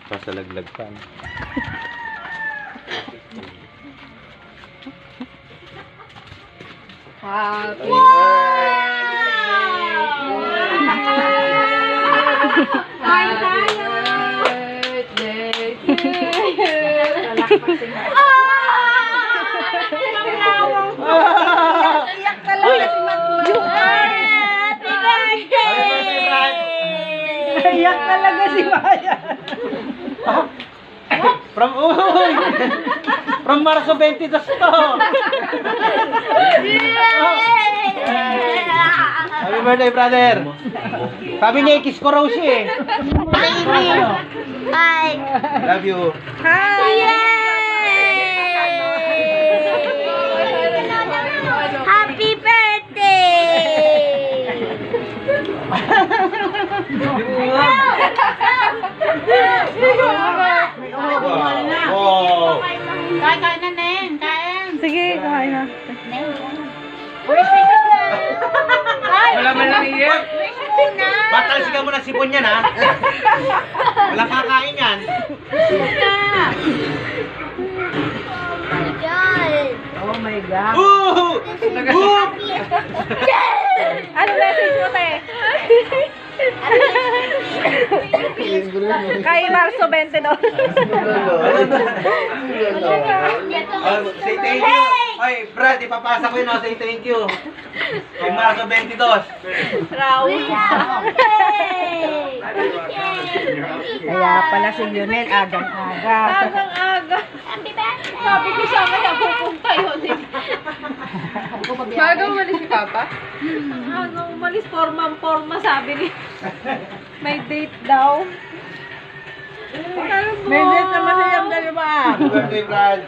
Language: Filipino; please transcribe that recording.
Pasalaglag pa. Happy iyak talaga si Matthew. Iyak talaga si Maya. From Marso 22 to. Happy birthday, brother. Sabi niya, kiss ko raw siya eh. Bye. Love you. Happy birthday! Oh. Kain na, Neng. Kain. Sige, kain na. Wala man lang iyan. Batalsikan mo na sipon yan ha. Walang kakain yan. Oh my God. Ano message mo, te? Kay Marso 22. Say thank you. Oy, Brad, ipapasa ko yun. Say thank you. Kay Marso 22. Raul. Kaya pala si Lionel, agang-aga. Agang-aga. Sabi ko sa akin, pupunta yun. Bagang umalis si Papa? Bagang umalis, forma sabi ni. May date daw. May date naman siyang dalawa. Happy birthday, Brad.